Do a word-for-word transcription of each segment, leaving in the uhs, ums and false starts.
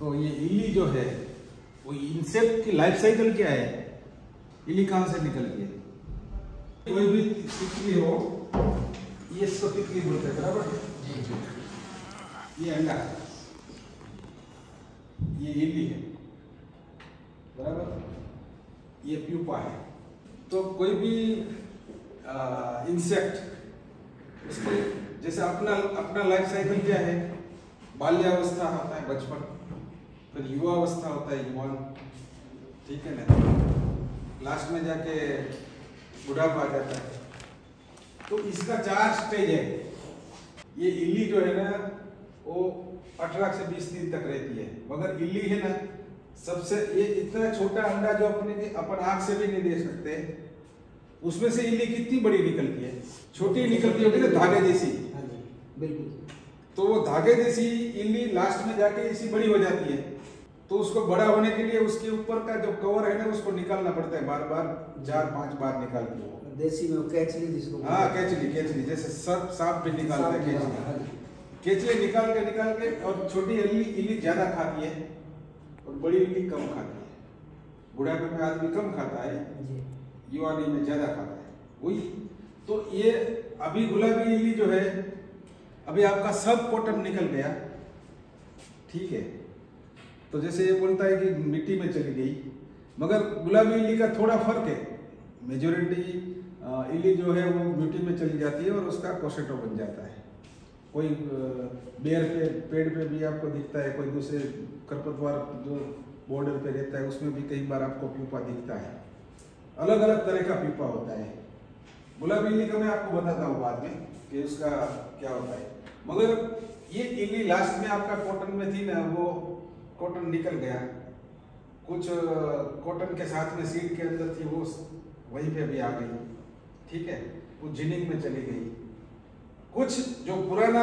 तो ये इल्ली जो है वो इंसेक्ट की लाइफ साइकिल क्या है, इल्ली कहां से निकलती है। कोई भी तितली हो, ये इसको तितली बोलते हैं, बराबर। ये अंडा, ये इल्ली है, बराबर। ये प्यूपा है। तो कोई भी इंसेक्ट उसके जैसे अपना अपना लाइफ साइकिल क्या है, बाल्यावस्था होता है बचपन, फिर युवावस्था होता है युवान, ठीक है ना, लास्ट में जाके बुढ़ापा आ जाता है। तो इसका चार स्टेज है। ये इल्ली जो है ना वो अठारह से बीस दिन तक रहती है, मगर इल्ली है ना सबसे, ये इतना छोटा अंडा जो अपने अपन आंख से भी नहीं देख सकते, उसमें से इल्ली कितनी बड़ी निकलती है, छोटी निकलती होगी ना, धागे जैसी। बिल्कुल। तो वो धागे जैसी इल्ली लास्ट में जाके इसी बड़ी हो जाती है। तो उसको बड़ा होने के लिए उसके ऊपर का जो कवर है ना उसको निकालना पड़ता है, बार बार चार पांच बार निकाल के। देसी में कैचली जिसको, हाँ कैचली, कैचली जैसे सर्प सांप भी निकालता है, कैचली कैचली निकाल के निकाल के और छोटी इल्ली इल्ली ज्यादा खाती है और बड़ी इल्ली कम खाती है। बुढ़ापे में आदमी कम खाता है, युवानी में ज्यादा खाता है, वही। तो ये अभी गुलाबी इल्ली जो है, अभी आपका सब कॉटन निकल गया, ठीक है। तो जैसे ये बोलता है कि मिट्टी में चली गई, मगर गुलाबी इल्ली का थोड़ा फर्क है। मेजोरिटी इल्ली जो है वो मिट्टी में चली जाती है और उसका कोसेटो बन जाता है। कोई बेर पे पेड़ पे भी आपको दिखता है, कोई दूसरे खरपतवार जो बॉर्डर पे रहता है उसमें भी कई बार आपको प्यूपा दिखता है। अलग अलग तरह का प्यूपा होता है। गुलाबी इल्ली का मैं आपको बताता हूँ बाद में कि उसका क्या होता है। मगर ये इल्ली लास्ट में आपका कॉटन में थी ना, वो कॉटन निकल गया, कुछ कॉटन के साथ में सीड के अंदर थी, वो वहीं पे भी आ गई, ठीक है। कुछ जिनिंग में चली गई, कुछ जो पुराना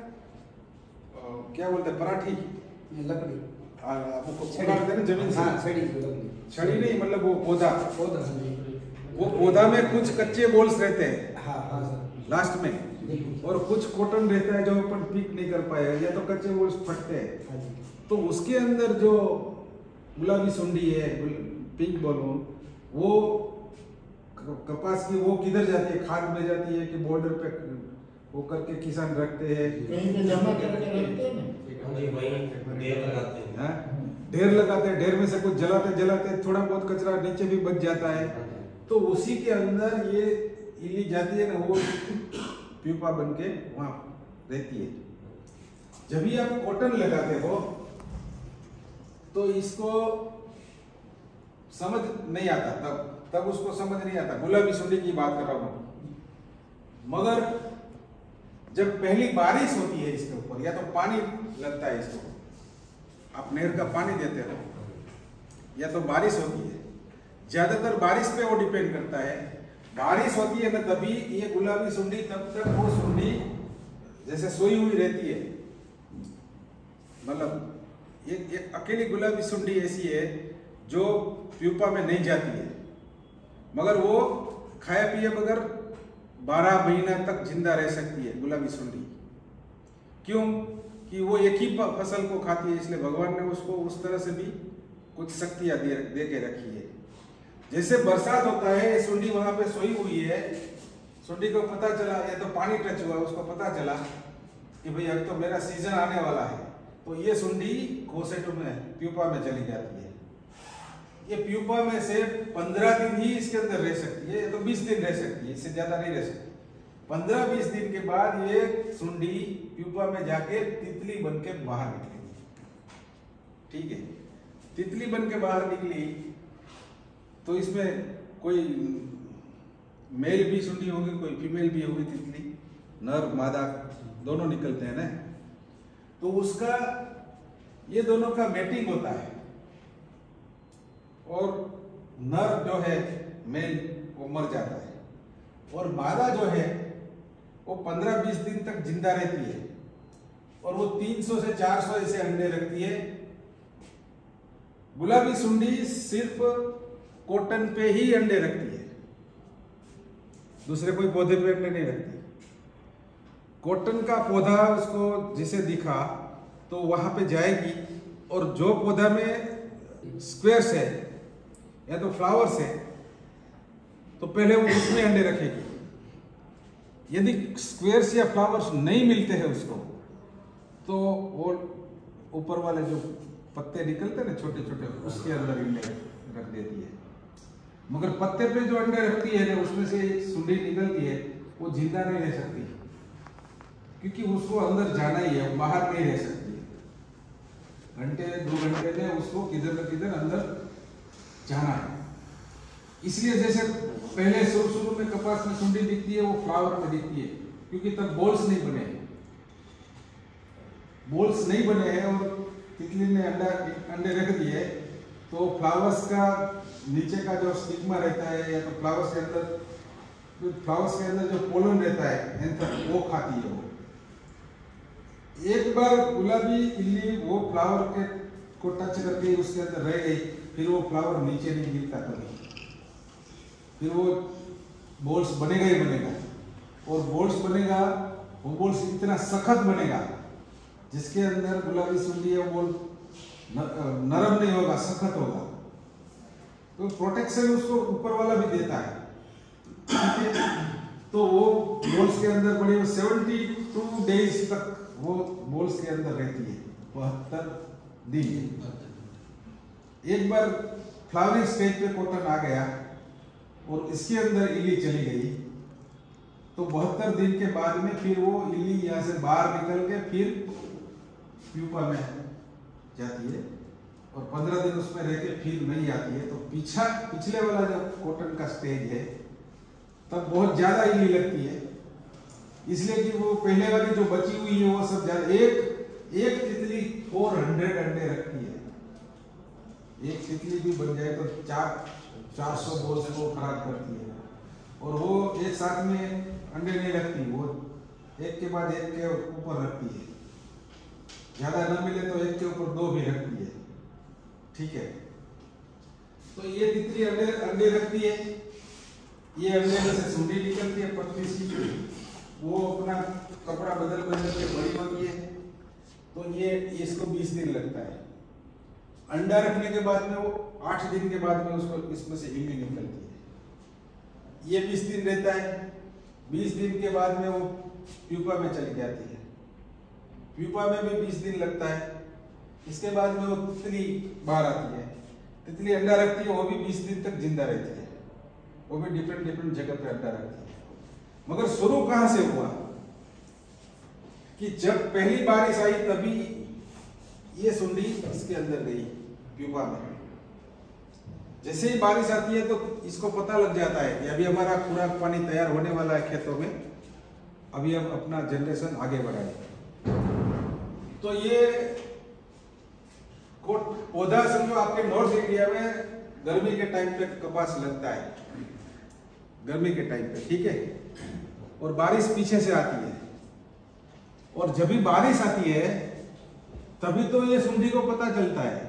क्या बोलते हैं पराठी लकड़ी, ना जमीन से, हाँ, छड़ी लकड़ी, छड़ी नहीं मतलब वो पौधा पौधा वो पौधा में कुछ कच्चे बोल्स रहते हैं, हाँ हाँ सर, लास्ट में, और कुछ कॉटन रहता है जो अपन पिक नहीं कर पाए, या तो कच्चे बोल्स फटते हैं। तो उसके अंदर जो गुलाबी सुंडी है, पिंक बलून, वो कपास की वो किधर जाती है, खाद में जाती है कि बॉर्डर पे वो करके किसान रखते हैं, कहीं पे जमा करके रखते हैं ना, ढेर लगाते हैं, ढेर लगाते हैं, ढेर में से कुछ जलाते जलाते थोड़ा बहुत कचरा नीचे भी बच जाता है। तो उसी के अंदर ये इल्ली जाती है ना, वो प्यूपा बन के वहां रहती है। जब भी आप कॉटन लगाते हो तो इसको समझ नहीं आता, तब तब उसको समझ नहीं आता। गुलाबी सुंडी की बात कर रहा हूं। मगर जब पहली बारिश होती है इसके ऊपर, या तो पानी लगता है इसको, आप नहर का पानी देते हो, या तो बारिश होती है, ज्यादातर बारिश पे वो डिपेंड करता है। बारिश होती है ना तभी ये गुलाबी सुंडी, तब तक वो सुंडी जैसे सोई हुई रहती है। मतलब एक एक अकेली गुलाबी सुंडी ऐसी है जो प्यूपा में नहीं जाती है, मगर वो खाए पिए बगैर बारह महीना तक जिंदा रह सकती है गुलाबी सुंडी। क्यों? कि वो एक ही फसल को खाती है, इसलिए भगवान ने उसको उस तरह से भी कुछ शक्तियां दे, दे के रखी है। जैसे बरसात होता है, सुंडी वहां पे सोई हुई है, सुंडी को पता चला, या तो पानी टच हुआ, उसको पता चला कि भाई अब तो मेरा सीजन आने वाला है, तो ये सुंडी कोसेटो में, प्यूपा में चली जाती है। ये प्यूपा में से पंद्रह दिन ही इसके अंदर रह सकती है, या तो बीस दिन रह सकती है, इससे ज्यादा नहीं रह सकती। पंद्रह बीस दिन के बाद ये सुंडी प्यूपा में जाके तितली बन के बाहर निकलेगी, ठीक है। तितली बन के बाहर निकली तो इसमें कोई मेल भी सुंडी होगी, कोई फीमेल भी होगी तितली, नर मादा दोनों निकलते हैं ना। तो उसका ये दोनों का मैटिंग होता है, और नर जो है मेल वो मर जाता है, और मादा जो है वो पंद्रह बीस दिन तक जिंदा रहती है, और वो तीन सौ से चार सौ ऐसे अंडे रखती है। गुलाबी सुंडी सिर्फ कॉटन पे ही अंडे रखती है, दूसरे कोई पौधे पे अंडे नहीं रखती। कॉटन का पौधा उसको जिसे दिखा तो वहां पे जाएगी, और जो पौधा में स्क्वेयर्स है या तो फ्लावर्स है तो पहले वो उसमें अंडे रखेगी। यदि स्क्वेयर्स या फ्लावर्स नहीं मिलते हैं उसको तो वो ऊपर वाले जो पत्ते निकलते हैं ना छोटे छोटे, उसके अंदर अंडे रख देती है। मगर पत्ते पे जो अंडे रखती है ना उसमें से सुंडी निकलती है, वो जिंदा नहीं रह सकती क्योंकि उसको अंदर जाना ही है, बाहर नहीं रह सकती। घंटे दो घंटे में उसको किधर न किधर अंदर जाना है। इसलिए जैसे पहले शुरू शुरू में कपास में सुंडी दिखती है, वो फ्लावर में दिखती है क्योंकि तब बोल्स नहीं बने हैं, बोल्स नहीं बने हैं और तितली ने अंडा अंडे रख दिए तो फ्लावर्स का नीचे का जो स्टिग्मा रहता है या तो फ्लावर्स के अंदर फ्लावर्स के अंदर जो पोलन रहता है एंथर, वो खाती है। वो एक बार गुलाबी इल्ली वो फ्लावर के को टच करके उसके अंदर रह गई, फिर वो फ्लावर नीचे नहीं गिरता कभी, फिर वो बोल्स बनेगा ही बनेगा। और बोल्स बनेगा, वो बोल्स इतना सख्त बनेगा जिसके अंदर गुलाबी सुंडी है वो नरम नहीं होगा, सख्त होगा। तो प्रोटेक्शन उसको ऊपर वाला भी देता है, ठीक है। तो वो बोल्स के अंदर बड़ी सेवेंटी टू डेज तक वो बोल्स के अंदर रहती है, बहत्तर दिन। एक बार फ्लावरिंग स्टेज पे कॉटन आ गया और इसके अंदर इल्ली चली गई तो बहत्तर दिन के बाद में फिर वो इल्ली यहाँ से बाहर निकल के फिर प्यूपा में जाती है और पंद्रह दिन उसमें रह के फिर नहीं आती है। तो पीछा पिछले वाला जब कॉटन का स्टेज है तब बहुत ज्यादा इल्ली लगती है, इसलिए कि वो पहले वाली जो बची हुई है वो सब ज्यादा। एक एक तितली फोर हंड्रेड अंडे रखती है, एक तितली भी बन जाए तो चार चार सौ बोल्स को खराब करती है। और वो एक साथ में अंडे नहीं रखती, वो एक के बाद एक के ऊपर रखती है, ज्यादा न मिले तो एक के ऊपर दो भी रखती है, ठीक है। तो ये तितली अंडे अंडे रखती है, ये अंडे में से सुंडी निकलती है पतली सी, वो अपना कपड़ा बदल बदल के बड़ी होती है। तो ये इसको बीस दिन लगता है। अंडा रखने के बाद में वो आठ दिन के बाद में उसको इसमें से इल्ली निकलती है। ये बीस दिन रहता है, बीस दिन के बाद में वो प्यूपा में चली जाती है। प्यूपा में भी बीस दिन लगता है। इसके बाद में वो तितली बाहर आती है, तितली अंडा रखती है, वो भी बीस दिन तक जिंदा रहती है, वो भी डिफरेंट डिफरेंट जगह पे अंडा रखती है। मगर शुरू कहां से हुआ कि जब पहली बारिश आई तभी ये सुंडी इसके अंदर गई प्यूपा में। जैसे ही बारिश आती है तो इसको पता लग जाता है कि अभी हमारा खुराक पानी तैयार होने वाला है खेतों में, अभी हम अपना जनरेशन आगे बढ़ाए। तो ये पौधा समझो आपके नॉर्थ इंडिया में गर्मी के टाइम पे कपास लगता है, गर्मी के टाइम पे, ठीक है। और बारिश पीछे से आती है और जब भी बारिश आती है तभी तो ये सुंडी को पता चलता है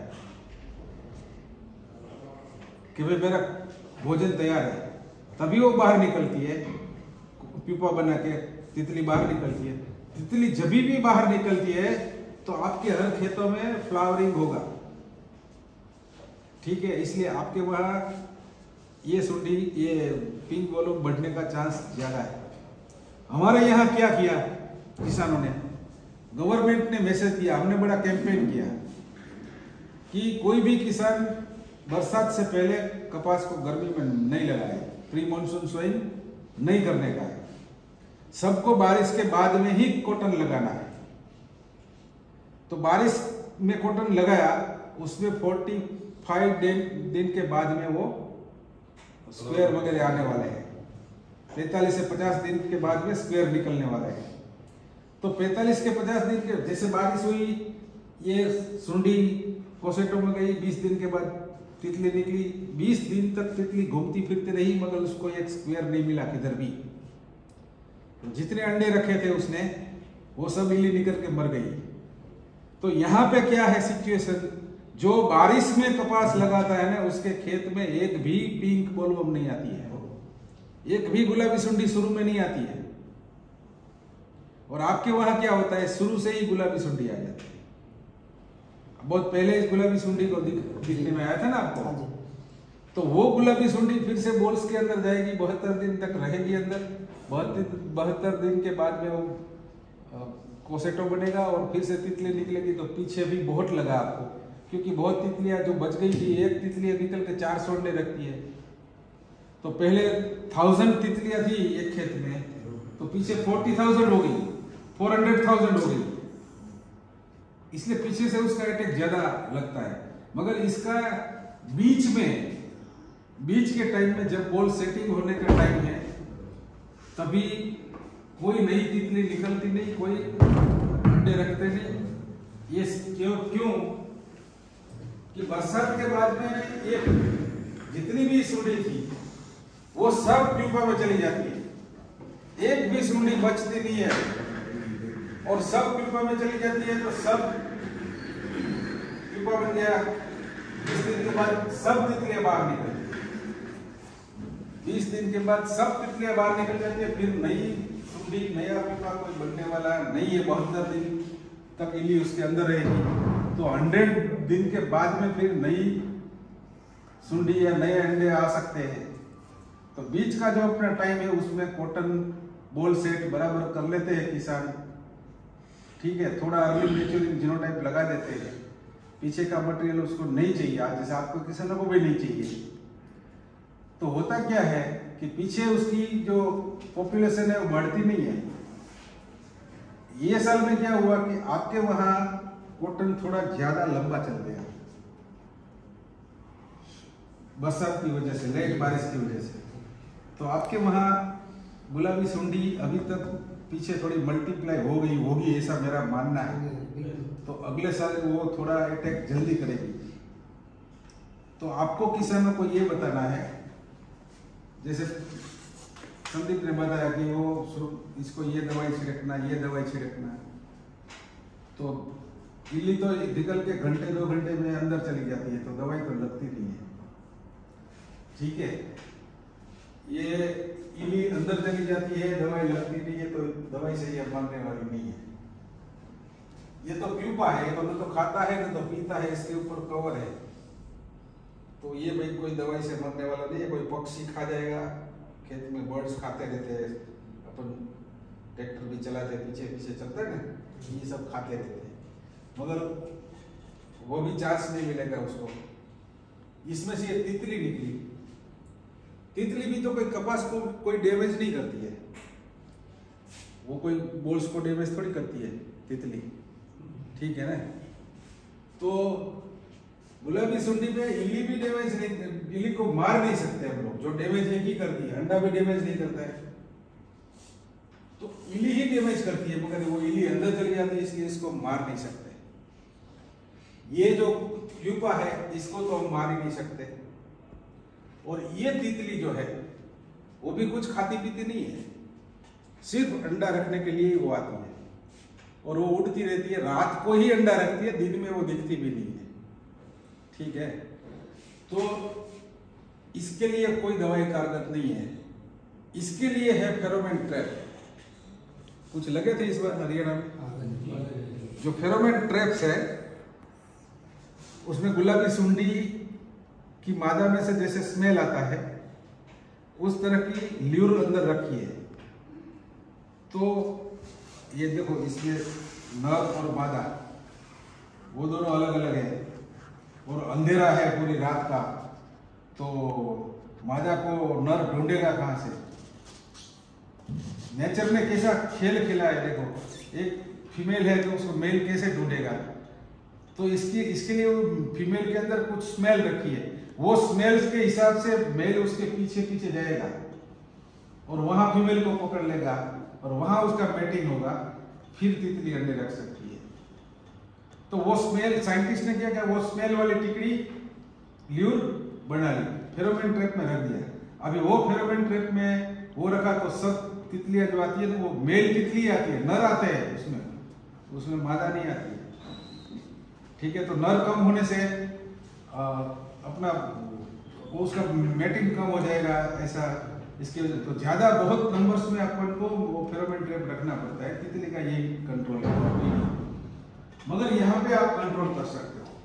कि भाई मेरा भोजन तैयार है, तभी वो बाहर निकलती है, प्यूपा बना के तितली बाहर निकलती है। तितली जब भी बाहर निकलती है तो आपके हर खेतों में फ्लावरिंग होगा, ठीक है। इसलिए आपके वहां ये सुंडी ये पिंक बॉलम बढ़ने का चांस ज्यादा है। हमारे यहाँ क्या किया किसानों ने, गवर्नमेंट ने मैसेज दिया, हमने बड़ा कैंपेन किया कि कोई भी किसान बरसात से पहले कपास को गर्मी में नहीं लगाए, प्री मानसून सोइंग नहीं करने का है, सबको बारिश के बाद में ही कॉटन लगाना है। तो बारिश में कॉटन लगाया, उसमें पैंतालीस दिन के बाद में वो स्क्वायर वगैरह आने वाले हैं, पैंतालीस से पचास दिन के बाद में स्क्वायर निकलने वाले हैं। तो पैंतालीस के पचास दिन के जैसे बारिश हुई, ये सुंडी कोसेटो में गई, बीस दिन के बाद तितली निकली, बीस दिन तक तितली घूमती फिरती रही मगर उसको एक स्क्वायर नहीं मिला किधर भी। तो जितने अंडे रखे थे उसने वो सब इल्ली निकल के मर गई। तो यहाँ पे क्या है सिचुएशन, जो बारिश में कपास लगाता है ना उसके खेत में एक भी पिंक बॉलवर्म नहीं आती है, एक भी गुलाबी सुंडी शुरू में नहीं आती है। और आपके वहां क्या होता है, शुरू से ही गुलाबी सुंडी आ जाती है। बहुत पहले इस गुलाबी सुंडी को दिख, दिखने में आया था ना हाँ आपको, जी। तो वो गुलाबी सुंडी फिर से बॉल्स के अंदर जाएगी, बहत्तर दिन तक रहेगी अंदर। बहत्तर बहत्तर दिन के बाद में वो कोसेटो बनेगा और फिर से तितली निकलेगी। तो पीछे भी बहुत लगा आपको, क्योंकि बहुत तितलियां जो बच गई थी, एक तितली निकल के चार सोंडे रखती है। तो पहले थाउजेंड तितलियां थी एक खेत में, तो पीछे फोर्टी थाउजेंड हो गई, फोर हंड्रेड थाउजेंड हो गई। इसलिए पीछे से उसका अटैक ज्यादा लगता है। मगर इसका बीच में, बीच के टाइम में जब बॉल सेटिंग होने का टाइम है, तभी कोई नई तितली निकलती नहीं, कोई अंडे रखते नहीं। ये क्यों क्यों कि बरसात के बाद में एक जितनी भी सुंडी थी वो सब प्यूपा में चली जाती है, एक भी सुंडी बचती नहीं है। और सब प्यूपा में चली जाती है तो सब प्यूपा बन गया। बीस दिन के बाद सब तितलियां बाहर निकलती है। बीस दिन के बाद सब तितलियां बाहर निकल जाती है, फिर नई सुंडी, नया प्यूपा कोई बनने वाला नहीं है। बहत्तर दिन तक इली उसके अंदर रहेगी। तो हंड्रेड दिन के बाद में फिर नई सुंडी या नए अंडे आ सकते हैं। तो बीच का जो अपना टाइम है उसमें कॉटन बॉल सेट बराबर कर लेते हैं किसान, ठीक है। थोड़ा अर्ली मैच्योरिंग जीनोटाइप लगा देते हैं। पीछे का मटेरियल उसको नहीं चाहिए, आज जैसे आपको किसानों को भी नहीं चाहिए। तो होता क्या है कि पीछे उसकी जो पॉपुलेशन है वो बढ़ती नहीं है। ये साल में क्या हुआ कि आपके वहां कॉटन थोड़ा ज्यादा लंबा चल गया बरसात की वजह से, लेट बारिश की वजह से। तो आपके वहां गुलाबी सुंडी अभी तक पीछे थोड़ी मल्टीप्लाई हो गई होगी, ऐसा मेरा मानना है। तो अगले साल वो थोड़ा अटैक जल्दी करेगी। तो आपको किसानों को ये बताना है, जैसे संदीप ने बताया कि वो इसको ये दवाई छिड़कना, ये दवाई छिड़कना। तो इल्ली तो निकल के घंटे दो घंटे में अंदर चली जाती है, तो दवाई तो लगती नहीं है, ठीक है। ये इल्ली अंदर चली जाती है, दवाई लगती नहीं है, तो दवाई से ये मरने वाली नहीं है। ये तो प्यूपा है, तो न तो खाता है न तो पीता है, इसके ऊपर कवर है। तो ये भाई कोई दवाई से मरने वाला नहीं है। कोई पक्षी खा जाएगा, खेत में बर्ड्स खाते रहते हैं, अपन ट्रैक्टर भी चलाते पीछे पीछे चलते हैं ना, ये सब खाते रहते हैं, मगर वो भी चांस नहीं मिलेगा उसको। इसमें से ये तितली निकली, तितली भी तो कोई कपास को कोई डैमेज नहीं करती है, वो कोई बॉल्स को डैमेज थोड़ी करती है तितली, ठीक है ना। तो गुलाबी सुंडी पे इल्ली भी डैमेज नहीं, इल्ली को मार नहीं सकते हम लोग, जो डैमेज है की करती है। अंडा भी डैमेज नहीं करता है, तो इल्ली ही डैमेज करती है, मगर वो इल्ली अंदर चली जाती है, इसलिए इसको मार नहीं सकते। ये जो प्यूपा है इसको तो हम मार ही नहीं सकते। और ये तितली जो है वो भी कुछ खाती पीती नहीं है, सिर्फ अंडा रखने के लिए वो आती है। और वो उड़ती रहती है, रात को ही अंडा रखती है, दिन में वो दिखती भी नहीं है, ठीक है। तो इसके लिए कोई दवाई कारगर नहीं है, इसके लिए है फेरोमोन ट्रैप। कुछ लगे थे इस बार हरियाणा में जो फेरोमोन ट्रैप्स है, उसमें गुलाबी सुंडी की मादा में से जैसे स्मेल आता है उस तरह की ल्यूर अंदर रखी है। तो ये देखो, इसमें नर और मादा वो दोनों अलग अलग है, और अंधेरा है पूरी रात का, तो मादा को नर ढूंढेगा कहां से। नेचर ने कैसा खेल खेला है, देखो एक फीमेल है तो उसको मेल कैसे ढूंढेगा। तो इसकी इसके लिए फीमेल के अंदर कुछ स्मेल रखी है, वो स्मेल्स के हिसाब से मेल उसके पीछे पीछे जाएगा और वहां फीमेल को पकड़ लेगा और वहां उसका मैटिंग होगा, फिर तितली अंडे रख सकती है। तो वो स्मेल साइंटिस्ट ने क्या किया, वो स्मेल वाली टिकड़ी ल्यूर बना ली, फेरोमोन ट्रैप में रख दिया। अभी वो फेरोमोन ट्रैप में वो रखा तो सब तितलियां जो आती है ना वो मेल तितली आती है, नर आते हैं उसमें, उसमें मादा नहीं आती है, ठीक है। तो नर कम होने से आ, अपना वो उसका मैटिंग कम हो जाएगा, ऐसा इसके वजह। तो ज्यादा बहुत नंबर्स में अपन को वो फेरोमोन ट्रैप रखना पड़ता है, तितली का यही कंट्रोल है, मगर यहाँ पे आप कंट्रोल कर सकते हो।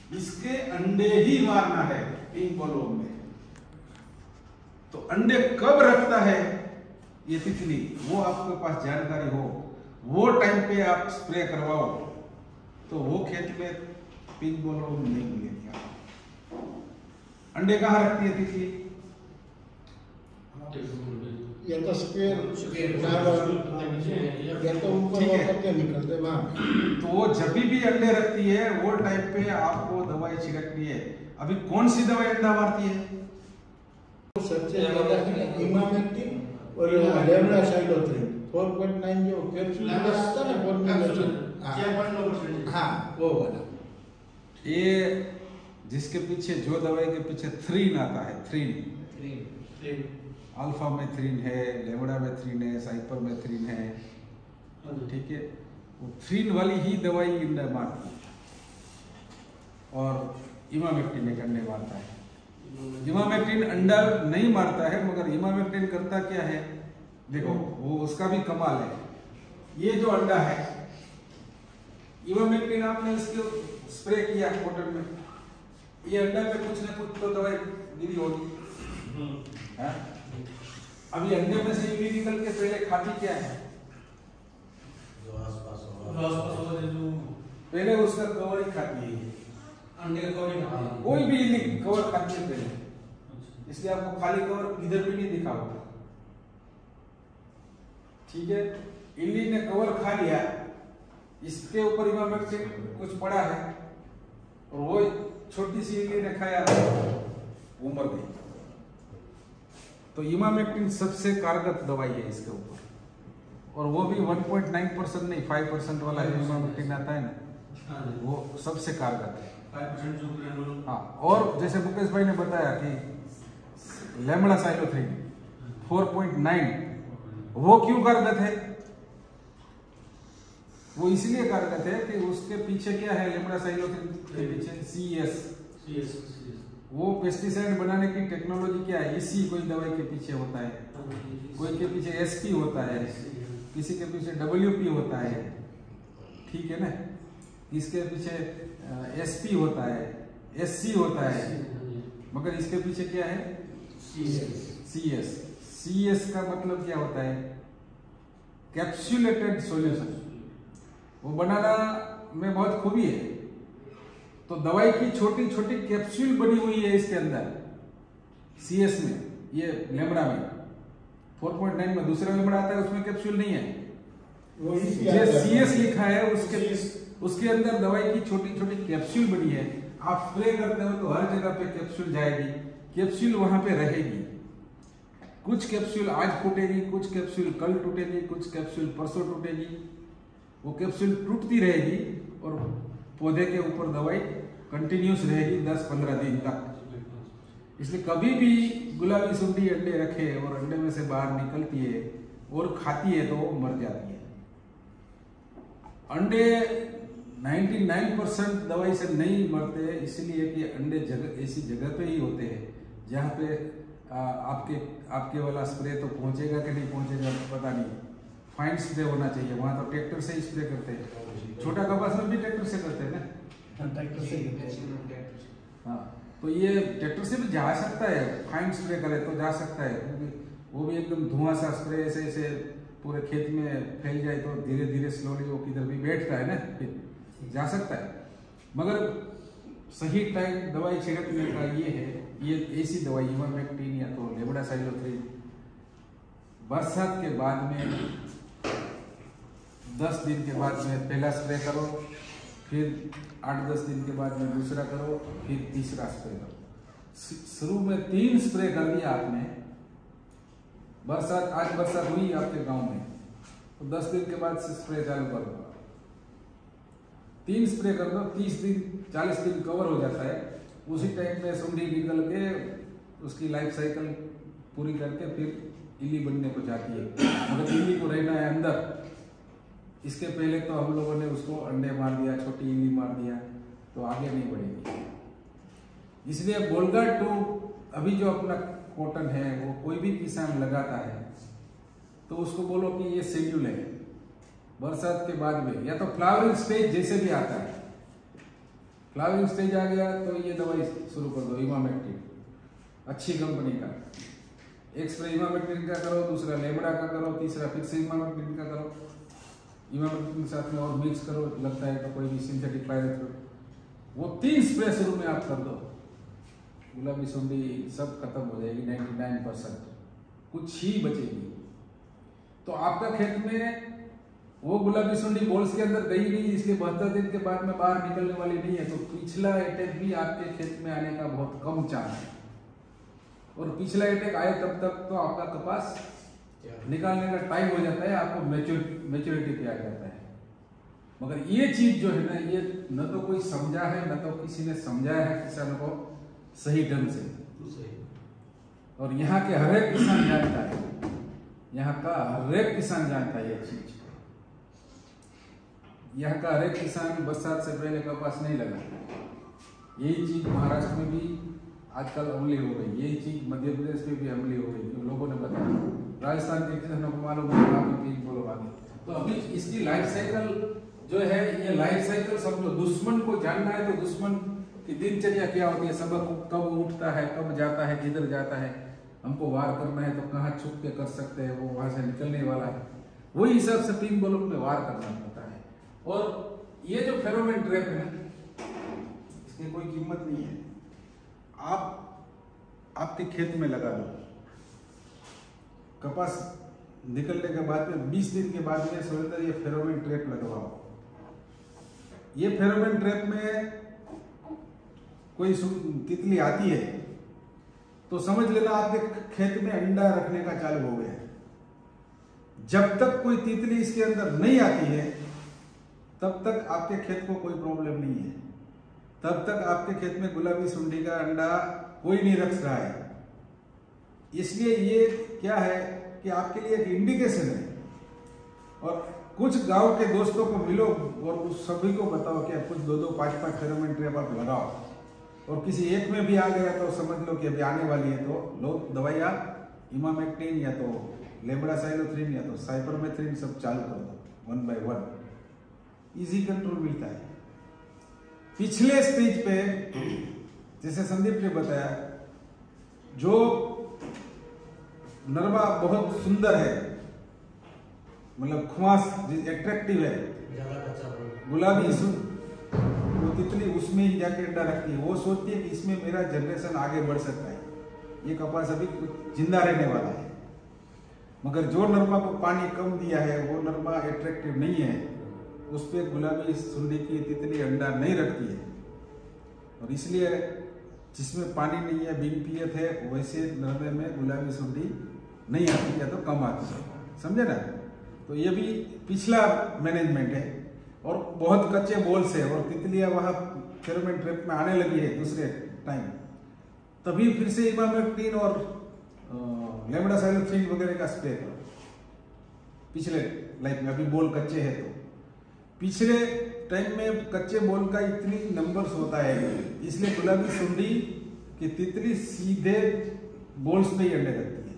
इसके अंडे ही मारना है पिंक बॉलवर्म में। तो अंडे कब रखता है ये तितली, वो आपके पास जानकारी हो, वो टाइम पे आप स्प्रे करवाओ, तो वो खेत में पिंक बॉलवर्म नहीं मिलेगी आपको। अंडे कहाँ रखती है तितली? या तो स्पेयर या तो ऊपर ठीक है। होकर के निकलते वहाँ। तो वो जब भी अंडे रखती है वो टाइम पे आपको दवाई छिड़कनी है। अभी कौन सी दवाई अंडा मारती है? सबसे ज्यादा इमामेक्टिन और लेवनासाइलोथ्रिन फोर पॉइंट नाइन जो कैप्सूल आता है ना फॉर्मूलेशन, हाँ वो वाला। ये जिसके पीछे, जो दवाई के पीछे थ्रीन आता है, थ्रीन, अल्फा में थ्रीन है, लेमडा में थ्रीन है, साइपर में थ्रीन है, ठीक है, वो थ्रीन वाली ही दवाई अंडा मारती है। और इमामेक्टिन एक अंडे मारता है। इमामेक्टिन अंडा नहीं मारता है, मगर इमामेक्टिन करता क्या है, देखो वो उसका भी कमाल है। ये जो अंडा है, इमामेक्टिन आपने इसके स्प्रे किया कॉटन में, ये अंडा पे कुछ ना कुछ तो दवाई गिरी होगी, है? अभी अंडे में से यूरी निकल के पहले खाती क्या है? पहले उसका कवर ही खाती है, अंडे का कवर ही खाती है। कोई भी इल्ली कवर खाती है पहले, इसलिए आपको खाली कवर इधर भी नहीं दिखा होगा, ठीक है। इल्ली ने कवर खा लिया, इसके ऊपर इमामेक्टिन कुछ पड़ा है, और वो छोटी सी इल्ली ने खाया, वो मर गई। तो इमामेक्टिन सबसे कारगर दवाई है इसके ऊपर, और वो भी वन पॉइंट नाइन परसेंट नहीं, फाइव परसेंट वाला इमामेक्टिन आता है ना, वो सबसे कारगर है। हाँ, और जैसे मुकेश भाई ने बताया कि लेमडासाइलोथ्रिन फोर पॉइंट नाइन, वो क्यों कारगर है? वो इसलिए कारगर है कि उसके पीछे क्या है, लेमडासाइलोथ्रिन के पीछे सी एस, वो पेस्टिसाइड बनाने की टेक्नोलॉजी क्या है, इसी कोई दवाई के पीछे होता है, कोई के पीछे एस पी होता है, किसी के पीछे डब्ल्यू पी होता है, ठीक है ना, इसके पीछे एस पी होता है, एस सी होता है, मगर इसके पीछे क्या है, सी एस। सी एस का मतलब क्या होता है, कैप्सुलेटेड सॉल्यूशन। वो बनाना में बहुत खूबी है। तो दवाई की छोटी छोटी कैप्सूल बनी हुई है इसके अंदर, सी एस में, ये लेमड़ा में फोर पॉइंट नाइन में दूसरा लेमड़ा आता है, उसमें कैप्सूल नहीं है, जो सी एस लिखा है उसके उसके अंदर दवाई की छोटी छोटी कैप्सूल बनी है। आप स्प्रे करते हो तो हर जगह पे कैप्सूल जाएगी, कैप्सूल वहां पे रहेगी। कुछ कैप्सूल आज फूटेगी, कुछ कैप्सूल कल टूटेगी, कुछ कैप्सूल परसों टूटेगी, वो कैप्सूल टूटती रहेगी और पौधे के ऊपर दवाई कंटिन्यूस रहेगी दस पंद्रह दिन तक। इसलिए कभी भी गुलाबी सुंडी अंडे रखे और अंडे में से बाहर निकलती है और खाती है तो वो मर जाती है। अंडे निन्यानवे परसेंट दवाई से नहीं मरते, इसलिए कि अंडे जगह ऐसी जगह पे ही होते हैं जहाँ पे आ, आपके आपके वाला स्प्रे तो पहुंचेगा कि नहीं पहुंचेगा पता नहीं। फाइन स्प्रे होना चाहिए, वहाँ तो ट्रैक्टर से ही स्प्रे करते हैं, छोटा कपास में भी ट्रैक्टर से करते हैं ना, ट्रैक्टर से हाँ। तो ये ट्रैक्टर से भी जा सकता है, फाइन स्प्रे करे तो जा सकता है, क्योंकि वो भी एकदम धुआं सा स्प्रे ऐसे ऐसे पूरे खेत में फैल जाए तो धीरे धीरे स्लोली वो किधर भी बैठता है ना, फिर जा सकता है। मगर सही टाइम दवाई छिड़कने का ये है, ये ऐसी दवाई इमामेक्टिन या तो लेमडासाइलोथ्रिन बरसात के बाद में दस दिन के बाद में पहला स्प्रे करो, फिर आठ दस दिन के बाद में दूसरा करो, फिर तीसरा स्प्रे करो। शुरू में तीन स्प्रे कर दिया आपने, बरसात आज बरसात हुई आपके गांव में तो दस दिन के बाद से स्प्रे चालू कर दो, तीन स्प्रे कर दो, तीस दिन चालीस दिन कवर हो जाता है। उसी टाइम पे सुंडी निकल के उसकी लाइफ साइकिल पूरी करके फिर इल्ली बनने को जाती है। अगर इल्ली को रहना है अंदर, इसके पहले तो हम लोगों ने उसको अंडे मार दिया, छोटी इल्ली मार दिया, तो आगे नहीं बढ़ेगी। इसलिए बोल्गा टू अभी जो अपना कॉटन है वो कोई भी किसान लगाता है तो उसको बोलो कि ये शेड्यूल है बरसात के बाद में, या तो फ्लावरिंग स्टेज जैसे भी आता है, फ्लावरिंग स्टेज आ गया तो ये दवाई शुरू कर दो, इमामेक्टिन, अच्छी कंपनी का। एक स्प्रे इमामेक्टिन का करो, दूसरा लेमड़ा का करो, तीसरा फिर से इमामेक्टिन का करो। इमामेक्टिन के साथ में और मिक्स करो, लगता है तो कोई भी सिंथेटिक पायरेथ्रिन, वो तीन स्प्रे शुरू में आप कर दो, गुलाबी सुंडी सब खत्म हो जाएगी, निन्यानवे परसेंट, कुछ ही बचेगी। तो आपका खेत में वो गुलाबी सुंडी बॉल्स के अंदर गई नहीं, इसलिए बहत्तर दिन के बाद में बाहर निकलने वाली नहीं है, तो पिछला अटैक भी आपके खेत में आने का बहुत कम चांस है। और पिछला अटैक आए तब तक तो आपका कपास निकालने का टाइम हो जाता है, आपको मैच्योर मैच्योरिटी पे आ जाता है। मगर ये चीज जो है ना, ये न तो कोई समझा है, न तो किसी ने समझाया है किसानों को सही ढंग से। और यहाँ के हर एक किसान जानता है, यहाँ का हर एक किसान जानता है ये चीज। यहाँ का हर एक किसान बरसात से पहले कपास नहीं लगा। यही चीज महाराष्ट्र में भी आजकल अमली हो गई, यही चीज मध्य प्रदेश में भी अमली हो गई, तो लोगों ने बताया। राजस्थान के किसानों को मालूम है, बोलो आगे। तो अभी इसकी लाइफ साइकिल जो है, ये लाइफ साइकिल समझो। दुश्मन को जानना है तो दुश्मन की दिनचर्या क्या होती है, सबक कब उठता है, कब जाता है, किधर जाता है, हमको वार करना है तो कहाँ छुप के कर सकते हैं, वो वहां से निकलने वाला है, वही हिसाब से पिंक बॉलों में वार करना पड़ता है। और ये जो फेरोमोन ट्रैप है, इसकी कोई कीमत नहीं है। आप आपके खेत में लगा लो, कपास निकलने के बाद में बीस दिन के बाद में सोचकर ये फेरोमोन ट्रैप लगवाओ। ये फेरोमोन ट्रैप में कोई तितली आती है तो समझ लेना आपके खेत में अंडा रखने का चालू हो गया है। जब तक कोई तितली इसके अंदर नहीं आती है तब तक आपके खेत को कोई प्रॉब्लम नहीं है, तब तक आपके खेत में गुलाबी सुंडी का अंडा कोई नहीं रख रहा है। इसलिए ये क्या है कि आपके लिए एक इंडिकेशन है। और कुछ गांव के दोस्तों को मिलो और उस सभी को बताओ कि आप कुछ दो दो पांच पांच फेरोमोन ट्रैप आप लगाओ, और किसी एक में भी आ गया तो समझ लो कि अभी आने वाली है, तो लो दवाइयाँ इमामेक्टिन या तो लेम्डासाइलोथ्रिन या तो साइपरमेथ्रिन सब चालू कर दो one by one, easy control मिलता है। पिछले स्टेज पे जैसे संदीप ने बताया, जो नरमा बहुत सुंदर है, मतलब खुमास एट्रैक्टिव है, गुलाबी वो तितली उसमें ही जाके अंडा रखती है। वो सोचती है कि इसमें मेरा जनरेशन आगे बढ़ सकता है, ये कपास अभी जिंदा रहने वाला है। मगर जो नरमा को पानी कम दिया है, वो नरमा एट्रैक्टिव नहीं है, उस पर गुलाबी सुंडी की तितली अंडा नहीं रखती है। और इसलिए जिसमें पानी नहीं है, बिन पियत है, वैसे नरमे में गुलाबी सुंडी नहीं आती या तो कम आती है, समझे ना। तो ये भी पिछला मैनेजमेंट है और बहुत कच्चे बॉल से, और तितलियां वहां फेरोमोन ट्रैप में आने लगी है दूसरे टाइम, तभी फिर से इमामेक्टिन और लेम्डासाइलोथ्रिन वगैरह का स्प्रे करो पिछले लाइफ में। अभी बॉल कच्चे है तो पिछले टाइम में कच्चे बॉल का इतनी नंबर्स होता है, इसलिए गुलाबी सुंडी की तितली सीधे बॉल्स पे ही अंडे करती है,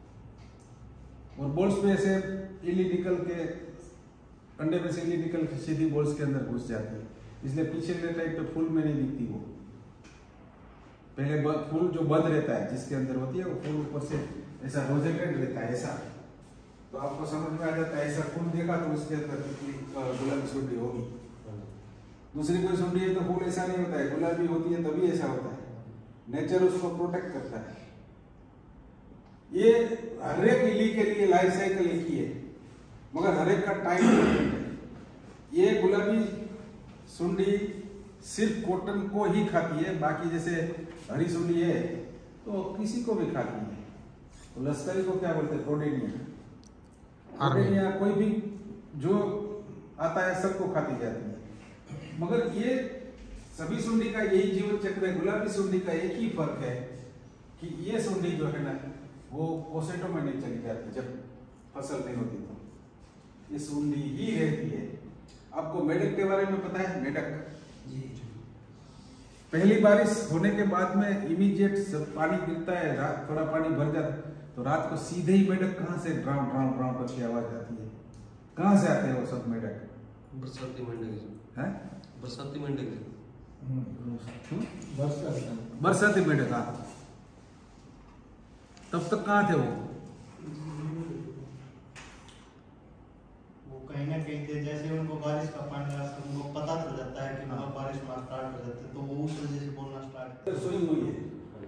और बॉल्स पे ऐसे इली निकल के अंडे में से इली निकल के सीधी बॉल्स के अंदर घुस जाती है। इसलिए पिछले टाइप पे फूल में नहीं दिखती, वो पहले फूल जो बंद रहता है जिसके अंदर होती है, वो फूल ऊपर से ऐसा रोजेटेड रहता है ऐसा, तो आपको समझ में आ जाता है। ऐसा फूल देखा तो उसके अंदर गुलाबी सुंडी होगी। दूसरी कोई सुंडी है तो फूल ऐसा नहीं होता है, गुलाबी होती है तभी ऐसा होता है, नेचर उसको प्रोटेक्ट करता है। ये हर एक इली के लिए लाइफ साइकिल एक ही है, मगर हर एक का टाइम डिफरेंट है। ये गुलाबी सुंडी सिर्फ कॉटन को ही खाती है, बाकी जैसे हरी सुंडी है तो किसी को भी खाती है। तो लश्करी को क्या बोलते हैं, प्रोडेनिया, प्रोडेनिया कोई भी जो आता है सबको खाती जाती है। मगर ये सभी सुंडी का यही जीवन चक्र है। गुलाबी सुंडी का एक ही फर्क है कि ये सुंडी जो है ना, वो कोसेटो में नहीं चली जाती जब फसल नहीं होती, तो ये सुंडी ही रहती है। आपको मेढक के बारे में पता है? मेढक जी, पहली बारिश होने के बाद में इमीडिएट सब पानी गिरता है, रात थोड़ा पानी भर जाता है, तो रात को सीधे ही मेढक कहाँ से ड्राउन ड्राउन ड्राउन करके आवाज आती है। कहाँ से आते हैं वो सब मेढक? बरसाती मेंढक हैं? बरसाती मेंढक बरसात बरसाती मेढक का तब तक कहाँ थे वो? वो कहीं ना कहीं थे, जैसे उनको बारिश का पानी आता है, उनको पता चल जाता है कि हाँ। मतलब बारिश में स्टार्ट हो जाते हैं, तो वो उस वजह से बोलना स्टार्ट तो सोई हुई है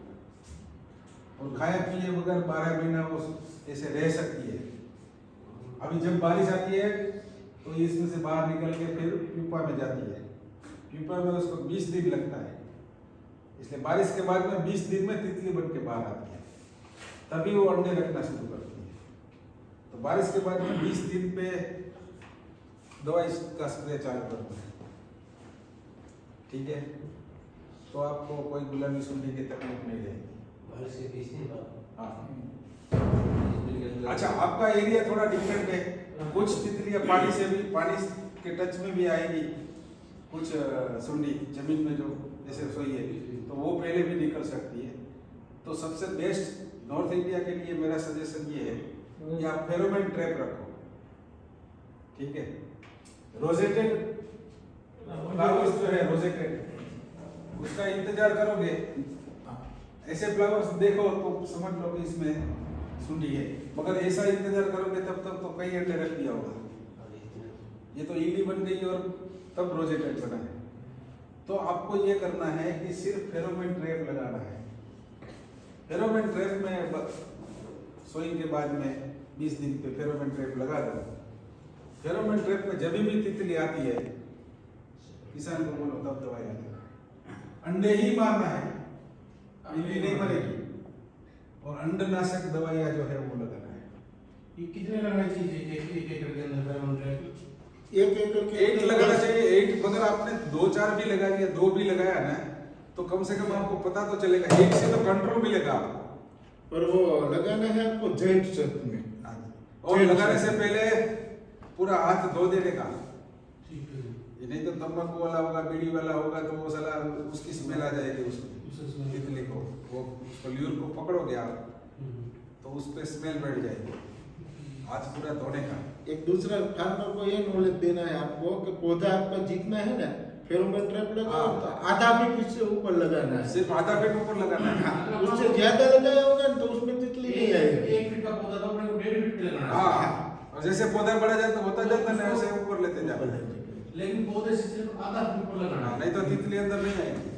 और खाए पिए बगैर बारह महीना वो ऐसे रह सकती है। अभी जब बारिश आती है तो ये इसमें से बाहर निकल के फिर प्यूपा में जाती है। प्यूपा में उसको बीस दिन लगता है, इसलिए बारिश के बाद में बीस दिन में तितली बन के बाहर आती है, तभी वो अंडे रखना शुरू करती है। तो बारिश के बाद में बीस दिन पे दवाई का स्प्रे चालू करते हैं, ठीक है? तो आपको कोई गुलाबी सुंडी की तकलीफ नहीं रहेगी। बारिश के बीस दिन बाद हाँ। अच्छा, आपका एरिया थोड़ा डिफरेंट है, कुछ तितलियां पानी से भी, पानी के टच में भी आएगी, कुछ सुंडी जमीन में जो जैसे सोई है तो वो पहले भी निकल सकती है। तो सबसे बेस्ट नॉर्थ इंडिया के लिए मेरा सजेशन ये है कि आप फेरोमोन ट्रैप रखो, ठीक है? रोजेटेड फ्लावर्स जो है रोजेटेड, उसका इंतजार करोगे, ऐसे फ्लावर्स देखो तो समझ लो कि इसमें सुंडी है, मगर ऐसा इंतजार करोगे तब तक तो कई अंडे रख दिया होगा। ये तो ईडी बन गई और तब रोजेटेड बना है। तो आपको ये करना है कि सिर्फ फेरोमोन ट्रैप लगाना है। फेरोमोन ट्रैप में सोइंग के बाद में बीस दिन पे फेरोमोन ट्रैप लगा दो। फेरोमोन ट्रैप में जब भी तितली आती है, किसान को बोलो तब दवाई आती है। अंडे ही मारना है, इल्ली नहीं मरेगी, और अंडनाशक दवाइयाँ जो है वो लगाना है। ये कितने लगाना चाहिए एक एक एकड़ के अंदर फेरोमोन ट्रैप? एक एकड़ के एक लगाना चाहिए, एक मगर आपने दो चार भी लगा लिया, दो भी लगाया ना, तो कम से कम आपको पता तो चलेगा, एक से तो कंट्रोल मिलेगा आपको। पर वो लगाना है आपको जेंट शेप में, और लगाने से पहले पूरा हाथ धो देने का। ठीक है। ये नहीं तो तंबाकू वाला होगा, बीड़ी वाला होगा तो वो साला उसकी स्मेल आ जाएगी उसमें, तितली को, वो उसको ल्यूर को पकड़ोगे आप तो उस पर स्मेल बैठ जाएगी। हाथ पूरा धोने का। एक दूसरा फार्मर को ये नॉलेज देना है आपको कि पौधा आपका जितना है ना, फेरोमोन ट्रैप लगाओ हाँ। तो आधा फीट इससे ऊपर लगाना है। सिर्फ आधा फीट ऊपर लगाना है। हाँ, उससे ज्यादा लगाया होगा तो उसमें तितली नहीं आएगी। एक फीट का पौधा तो अपने को डेढ़ फीट पे लगाना है। हाँ, और जैसे पौधा बढ़ा जाता होता जाता है, वैसे ऊपर लेते जाओ, लेकिन पौधे से सिर्फ आधा फीट पर लगाना है। नहीं तो तितली अंदर नहीं आएगी।